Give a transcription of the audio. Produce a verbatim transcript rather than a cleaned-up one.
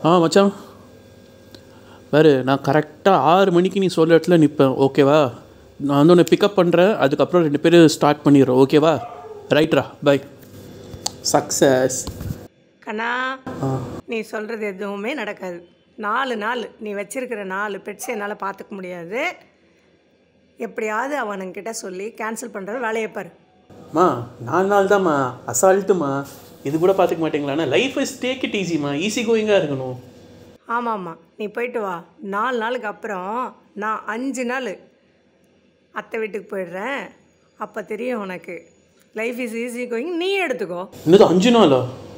ஆ மச்சான் வேறு நான் கரெக்டாக ஆறு மணிக்கு நீ சொல்ல இடத்துல நிற்பேன் ஓகேவா? நான் வந்து உன்னை பிக்கப் பண்ணுறேன், அதுக்கப்புறம் ரெண்டு பேரும் ஸ்டார்ட் பண்ணிடுறோம் ஓகேவா? ரைட்ரா பை. சக்ஸஸ். கண்ணா, நீ சொல்கிறது எதுவுமே நடக்காது. நாலு நாள் நீ வச்சிருக்கிற நாலு பெட்ஸ் என்னால் பார்த்துக்க முடியாது. எப்படியாவது அவனுங்கிட்ட சொல்லி கேன்சல் பண்ணுற வேலையை பாரு. மா நாலு நாள் தான்மா, அசால்ட்டுமா. இது கூட பார்த்துக்க மாட்டீங்களாண்ணா? லைஃப் இஸ் டேக் இட் ஈஸிம்மா, ஈஸி கோயிங்காக இருக்கணும். ஆமாம்மா, நீ போயிட்டு வா. நாலு நாளுக்கு அப்புறம் நான் அஞ்சு நாள் அத்தை வீட்டுக்கு போயிடுறேன். அப்போ தெரியும் உனக்கு. லைஃப் இஸ் ஈஸி கோயிங், நீ எடுத்துக்கோ. இன்னும் அஞ்சு நாளா?